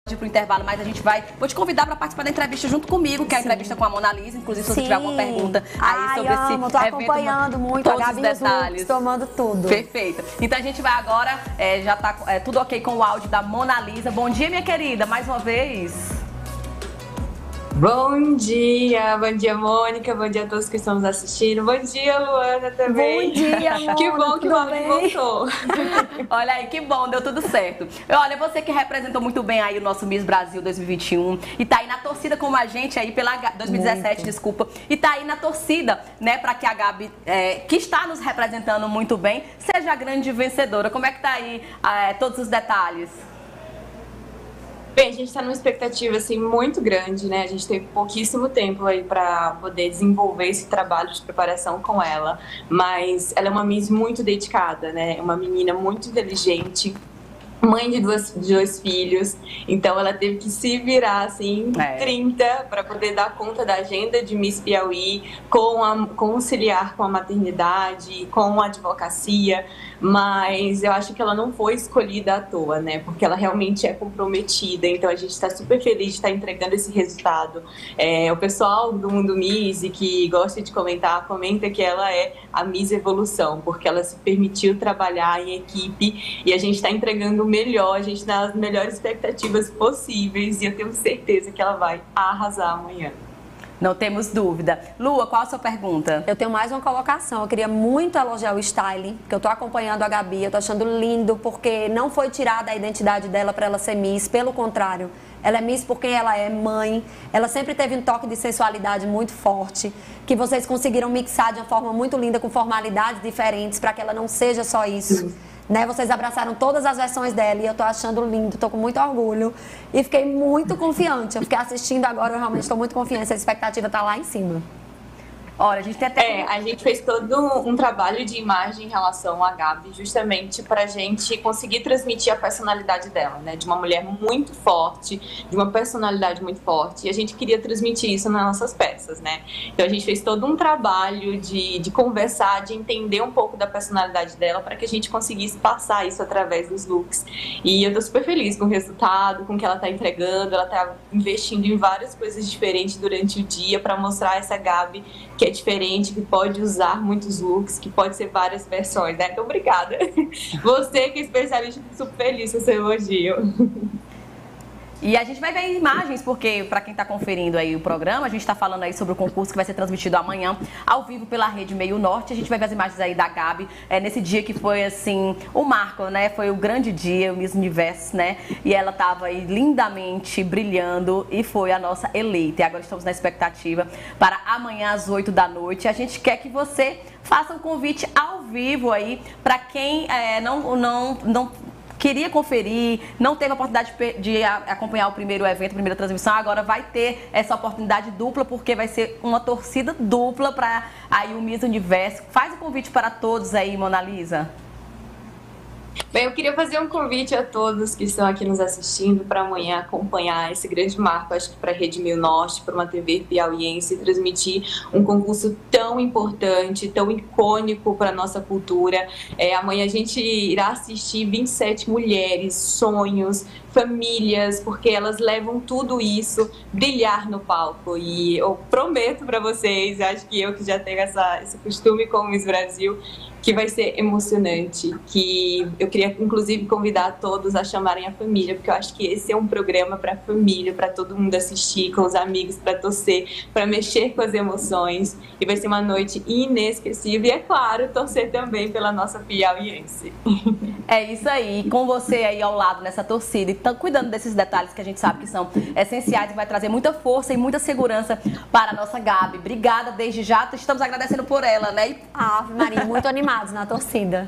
pro intervalo, mas a gente vou te convidar para participar da entrevista junto comigo, que é a entrevista com a Mona Lisa. Inclusive, se você tiver alguma pergunta aí sobre esse evento, tô acompanhando muito, todos os detalhes, tomando tudo. Perfeito. Então a gente vai agora, já tá tudo ok com o áudio da Mona Lisa. Bom dia, minha querida, mais uma vez. Bom dia, Mônica, bom dia a todos que estão nos assistindo, bom dia, Luana, também. Bom dia, Mona, que bom que o Mona voltou. Olha aí, que bom, deu tudo certo. Olha, você que representou muito bem aí o nosso Miss Brasil 2021 e tá aí na torcida como a gente aí pela 2017, muito. Desculpa, e tá aí na torcida, né, para que a Gabi, que está nos representando muito bem, seja a grande vencedora. Como é que tá aí todos os detalhes? Bem, a gente está numa expectativa assim muito grande, né? A gente teve pouquíssimo tempo aí para poder desenvolver esse trabalho de preparação com ela, mas ela é uma Miss muito dedicada, né? É uma menina muito inteligente, mãe de dois filhos, então ela teve que se virar assim 30 para poder dar conta da agenda de Miss Piauí, conciliar com a maternidade, com a advocacia, mas eu acho que ela não foi escolhida à toa, né? Porque ela realmente é comprometida, então a gente está super feliz de estar entregando esse resultado. O pessoal do Mundo Miss que gosta de comentar, comenta que ela é a Miss Evolução, porque ela se permitiu trabalhar em equipe e a gente está entregando o melhor, a gente dá as melhores expectativas possíveis e eu tenho certeza que ela vai arrasar amanhã. Não temos dúvida. Lua, qual a sua pergunta? Eu tenho mais uma colocação. Eu queria muito elogiar o styling, porque eu tô acompanhando a Gabi, eu tô achando lindo, porque não foi tirada a identidade dela para ela ser Miss, pelo contrário. Ela é Miss porque ela é mãe, ela sempre teve um toque de sensualidade muito forte, que vocês conseguiram mixar de uma forma muito linda, com formalidades diferentes, para que ela não seja só isso. Né? Vocês abraçaram todas as versões dela e eu tô achando lindo, tô com muito orgulho e fiquei muito confiante. Eu fiquei assistindo agora, eu realmente estou muito confiante, a expectativa tá lá em cima. Olha, a gente tem até... a gente fez todo um trabalho de imagem em relação à Gabi, justamente pra gente conseguir transmitir a personalidade dela, né? De uma mulher muito forte, de uma personalidade muito forte. E a gente queria transmitir isso nas nossas peças, né? Então a gente fez todo um trabalho de conversar, de entender um pouco da personalidade dela para que a gente conseguisse passar isso através dos looks. E eu tô super feliz com o resultado, com o que ela tá entregando. Ela tá investindo em várias coisas diferentes durante o dia para mostrar essa Gabi que é diferente, que pode usar muitos looks, que pode ser várias versões, né? Então, obrigada. Você que é especialista, super feliz com o seu elogio. E a gente vai ver imagens, porque para quem está conferindo aí o programa, a gente está falando aí sobre o concurso que vai ser transmitido amanhã, ao vivo pela Rede Meio Norte. A gente vai ver as imagens aí da Gabi, nesse dia que foi, assim, o marco, né? Foi o grande dia, o Miss Universo, né? E ela estava aí lindamente brilhando e foi a nossa eleita. E agora estamos na expectativa para amanhã às 8 da noite. A gente quer que você faça um convite ao vivo aí para quem não queria conferir, não teve a oportunidade de acompanhar o primeiro evento, a primeira transmissão, agora vai ter essa oportunidade dupla, porque vai ser uma torcida dupla para aí o Miss Universo. Faz um convite para todos aí, Mona Lisa. Bem, eu queria fazer um convite a todos que estão aqui nos assistindo para amanhã acompanhar esse grande marco, acho que para a Rede Meio Norte, para uma TV piauiense, transmitir um concurso tão importante, tão icônico para a nossa cultura. Amanhã a gente irá assistir 27 mulheres, sonhos, famílias, porque elas levam tudo isso brilhar no palco. E eu prometo para vocês, acho que eu que já tenho esse costume com o Miss Brasil, que vai ser emocionante, que eu queria inclusive convidar todos a chamarem a família, porque eu acho que esse é um programa para a família, para todo mundo assistir, com os amigos, para torcer, para mexer com as emoções, e vai ser uma noite inesquecível e, é claro, torcer também pela nossa piauiense. É isso aí, com você aí ao lado nessa torcida, e cuidando desses detalhes que a gente sabe que são essenciais e vai trazer muita força e muita segurança para a nossa Gabi. Obrigada desde já, estamos agradecendo por ela, né? Maria, muito animada na torcida.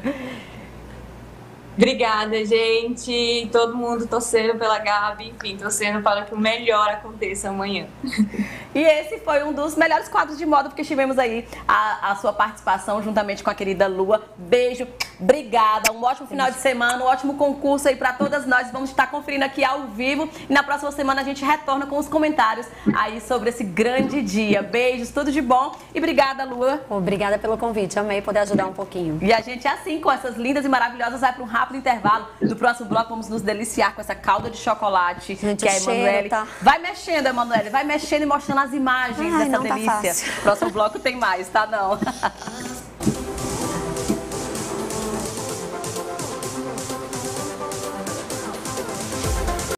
Obrigada, gente. Todo mundo torcendo pela Gabi, enfim, torcendo para que o melhor aconteça amanhã. E esse foi um dos melhores quadros de moda, porque tivemos aí a sua participação juntamente com a querida Lua. Beijo Obrigada, um ótimo final de semana, um ótimo concurso aí pra todas nós. Vamos estar conferindo aqui ao vivo e na próxima semana a gente retorna com os comentários aí sobre esse grande dia. Beijos, tudo de bom e obrigada, Lua. Obrigada pelo convite, amei poder ajudar um pouquinho. E a gente, assim, com essas lindas e maravilhosas, vai para um rápido intervalo. No próximo bloco, vamos nos deliciar com essa calda de chocolate, gente, que a Emanuele tá... vai mexendo, Emanuele, vai mexendo e mostrando as imagens dessa não delícia. tá fácil. Próximo bloco tem mais, tá não?